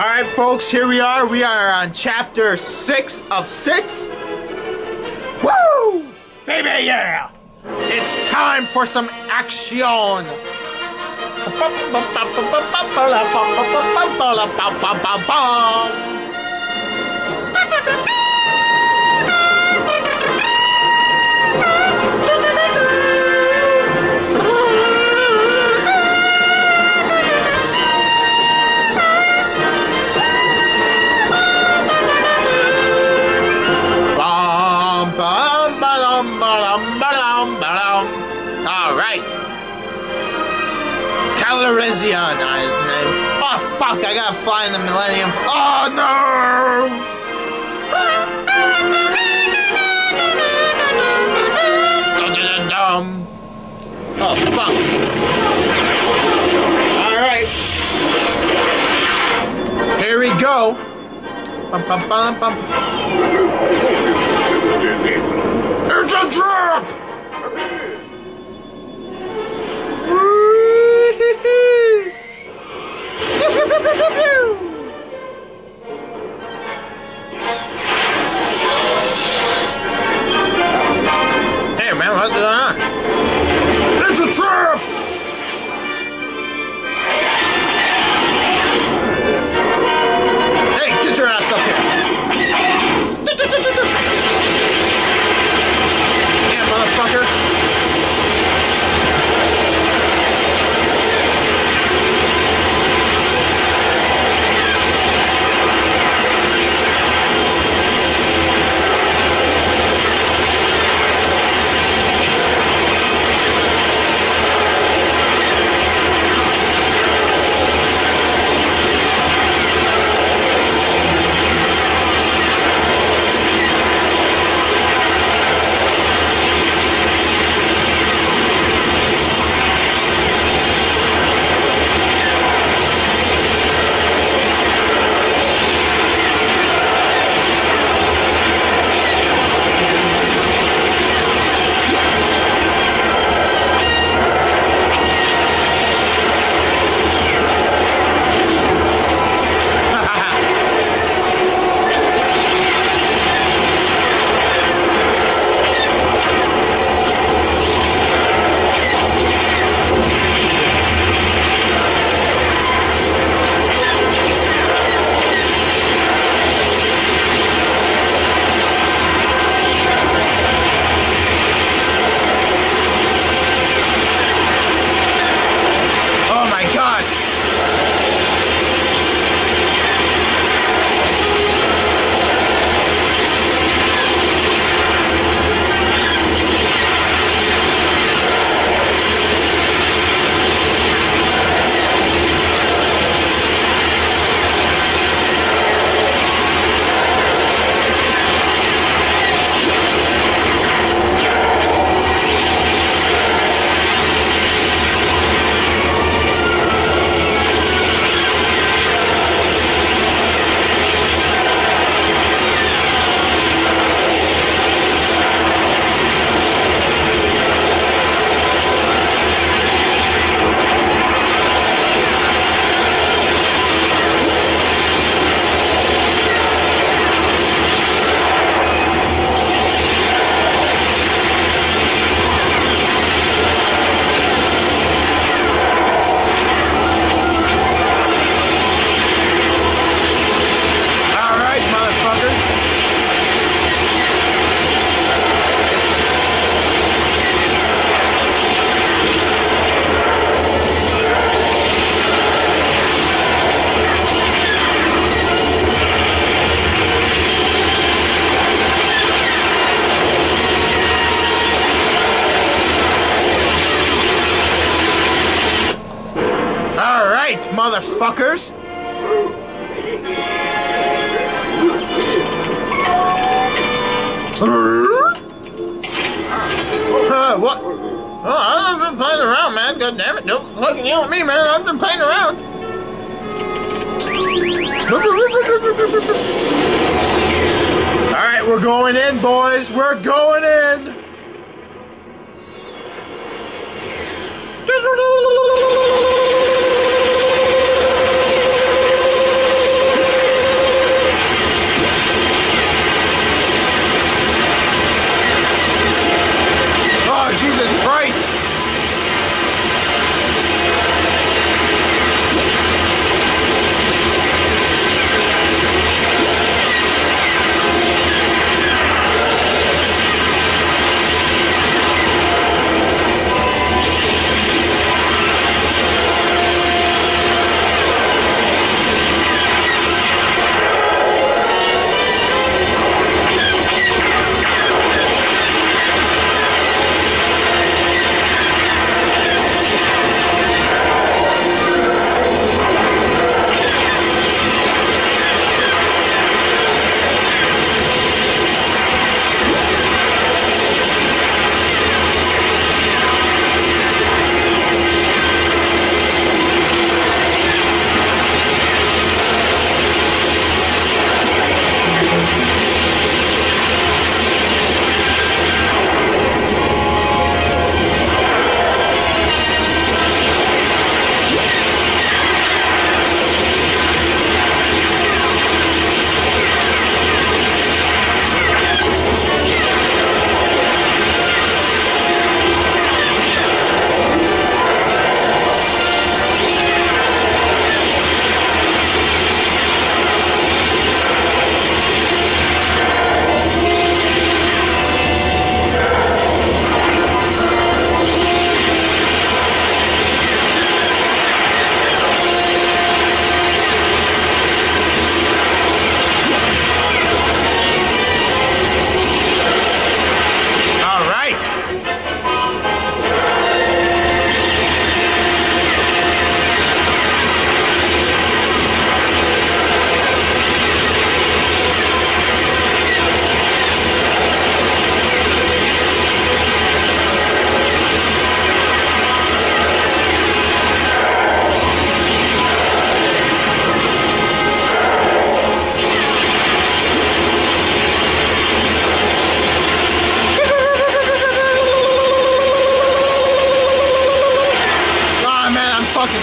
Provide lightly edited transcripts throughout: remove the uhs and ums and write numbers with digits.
Alright folks, here we are. We are on chapter 6 of 6. Woo! Baby, yeah! It's time for some action! Alright. Calrissian is his name. Oh fuck, I gotta fly in the Millennium. Oh no! Oh fuck. Alright. Here we go. Bum, bum, bum, bum. It's a trap! Hey man, what's going on? It's a trap! Hey, get your ass up here! Yeah, motherfucker! Motherfuckers! What? Oh, I've been playing around, man. God damn it. Don't fucking yell at me, man. I've been playing around. Alright, we're going in, boys. We're going in.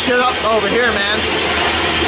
shit up over here, man.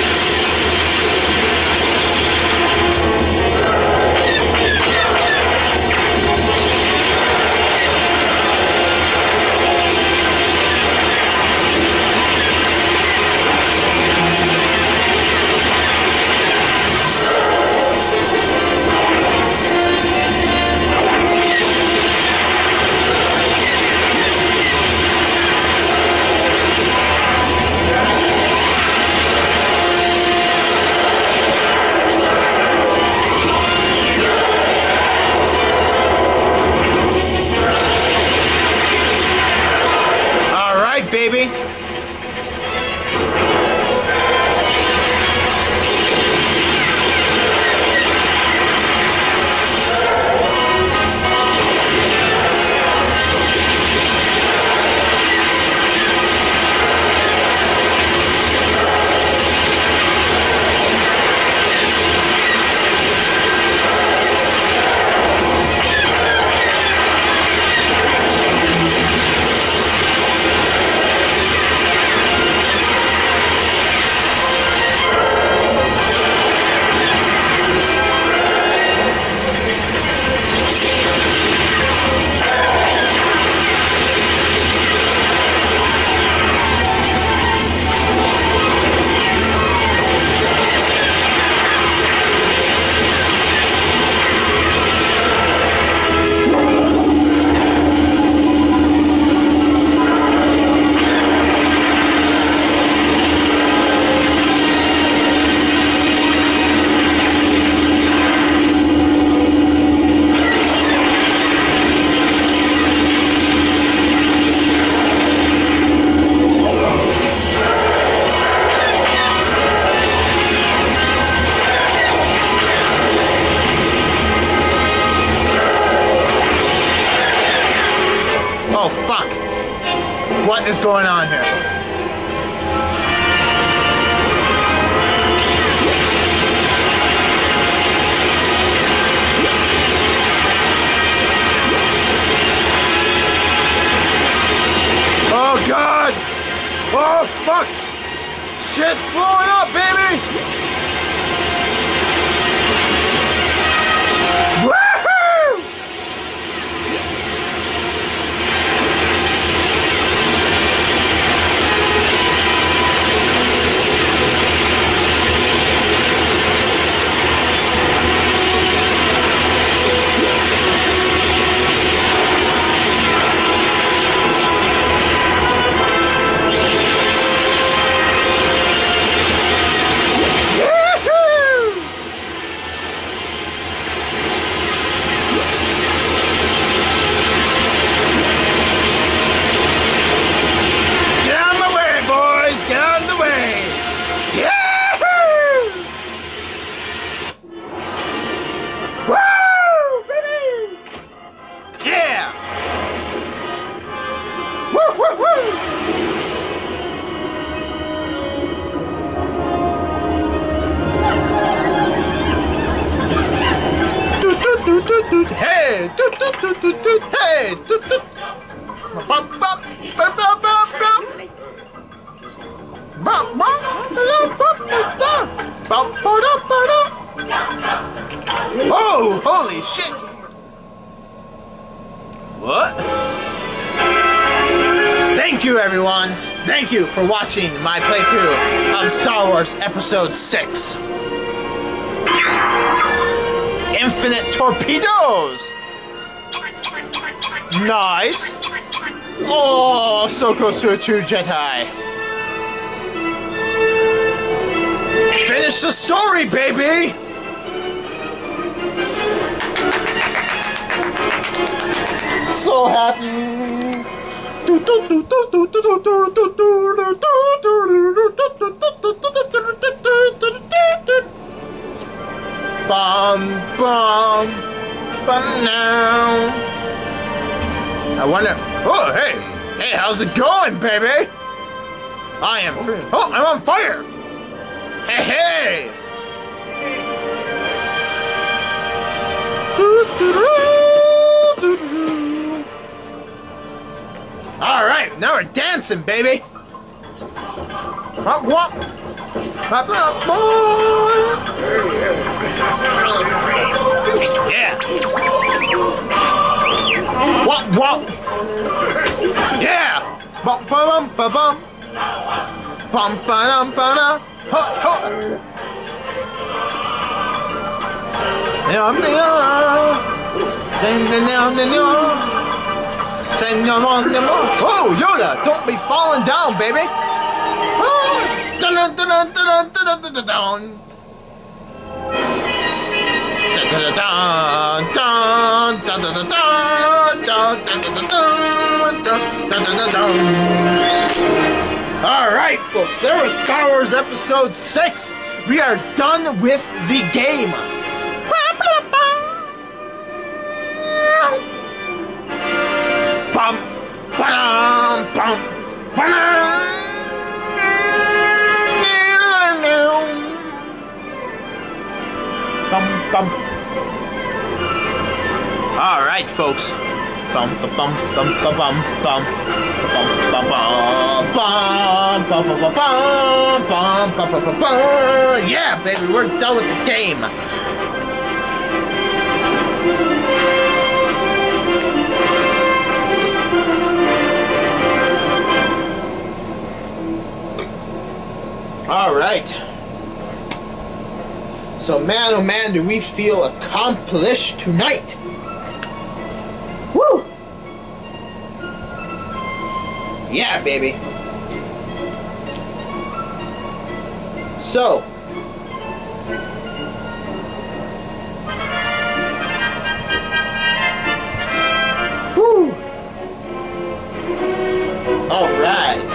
Baby. Oh, fuck. What is going on here? Oh, God. Oh, fuck. Shit's blowing up, baby. Hey! Hey! Oh, holy shit! What? Thank you, everyone. Thank you for watching my playthrough of Star Wars Episode 6. Infinite torpedoes! Nice! Oh, so close to a true Jedi. Finish the story, baby! So happy! Bum bum bum now. I wonder. Oh hey, hey, how's it going, baby? I am free. Oh, I'm on fire. Hey hey. All right, now we're dancing, baby. What? Yeah. What? Yeah. Bum bum bum bum. Bum ba ba da. Ha ha. Oh, Yoda, don't be falling down, baby. Alright, folks, there was Star Wars Episode 6. We are done with the game. Bum, ba-dum, bum, ba-dum. Bum, bum. All right, folks. Bum, ba, bum, bum, ba, bum, bum, bum, ba, bum, bum, bum, bum, bum, bum, bum. Yeah, baby, we're done with the game. All right. So, man, oh man, do we feel accomplished tonight? Woo! Yeah, baby. So, woo! All right.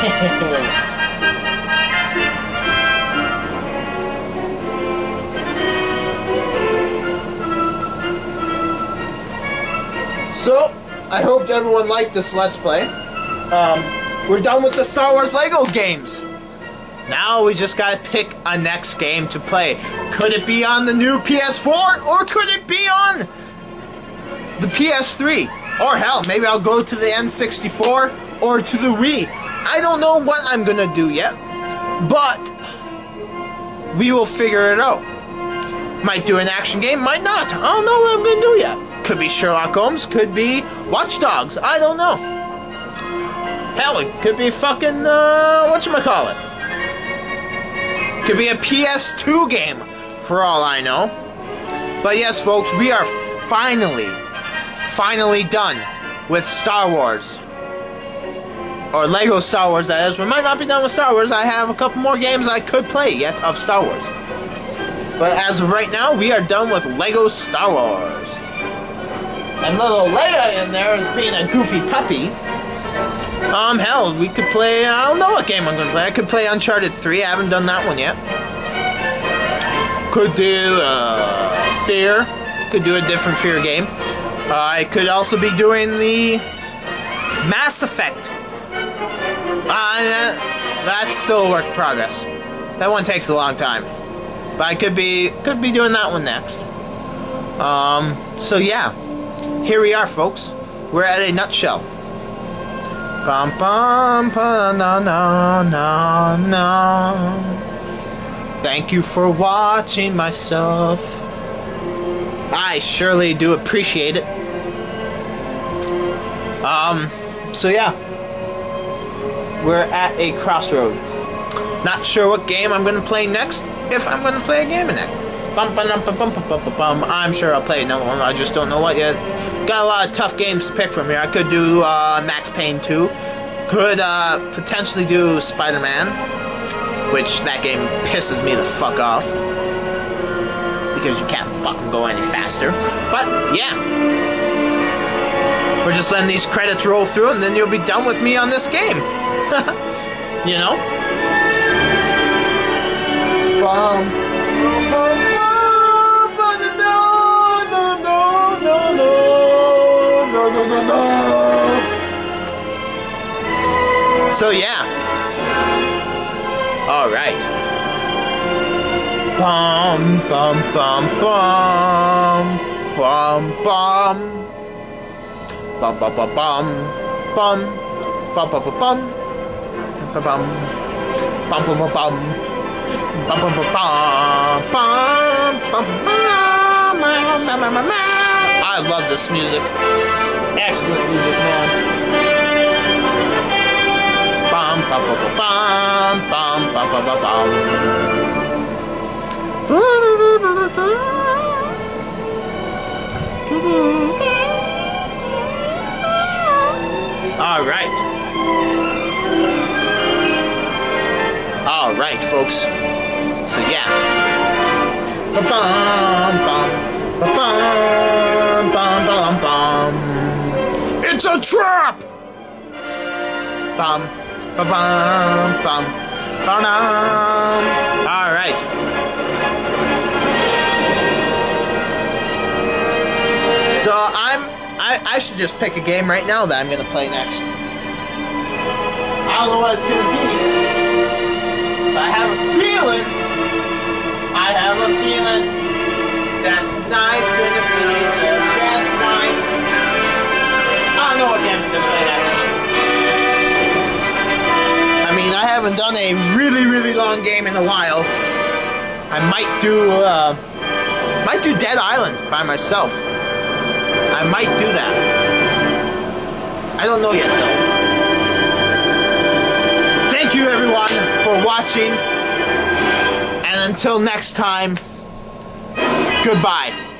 So, I hope everyone liked this Let's Play. We're done with the Star Wars Lego games. Now we just gotta pick a next game to play. Could it be on the new PS4? Or could it be on the PS3? Or hell, maybe I'll go to the N64 or to the Wii. I don't know what I'm gonna do yet. But we will figure it out. Might do an action game, might not. I don't know what I'm gonna do yet. Could be Sherlock Holmes, could be Watch Dogs, I don't know. Hell, it could be fucking, whatchamacallit. Could be a PS2 game, for all I know. But yes, folks, we are finally done with Star Wars. Or Lego Star Wars, that is. We might not be done with Star Wars. I have a couple more games I could play yet of Star Wars. But as of right now, we are done with Lego Star Wars. And little Leia in there is being a goofy puppy. Hell, we could play, I don't know what game I'm gonna play. I could play Uncharted 3, I haven't done that one yet. Could do, Fear. Could do a different Fear game. I could also be doing the Mass Effect. That's still a work in progress. That one takes a long time. But I could be doing that one next. So yeah. Here we are, folks. We're at a nutshell. Bum bum ba na na na na. Thank you for watching myself. I surely do appreciate it. So yeah. We're at a crossroad. Not sure what game I'm gonna play next. If I'm gonna play a game in it. I'm sure I'll play another one. I just don't know what yet. Got a lot of tough games to pick from here. I could do Max Payne 2. Could potentially do Spider-Man, which that game pisses me the fuck off because you can't fucking go any faster. But yeah, we're just letting these credits roll through, and then you'll be done with me on this game. You know. So yeah. All right. Bum bum bum bum bum bum bum bum bum bum bum bum bum bum bum bum. Bum bum bum bum. Bum bum bum bum. Bum bum bum. I love this music. Excellent music, man. Bum bum bum bum bum bum bum bum bum. All right. All right, folks. So yeah. Bum bum bum bum bum bum. It's a trap. Bum bum bum bum bum. All right. So I should just pick a game right now that I'm gonna play next. I don't know what it's gonna be. But I have a feeling that tonight's gonna be the best night. I don't know what game I'm gonna play next. I mean, I haven't done a really long game in a while. I might do Dead Island by myself. I might do that. I don't know yet, though. Thank you, everyone, for watching. And until next time, goodbye.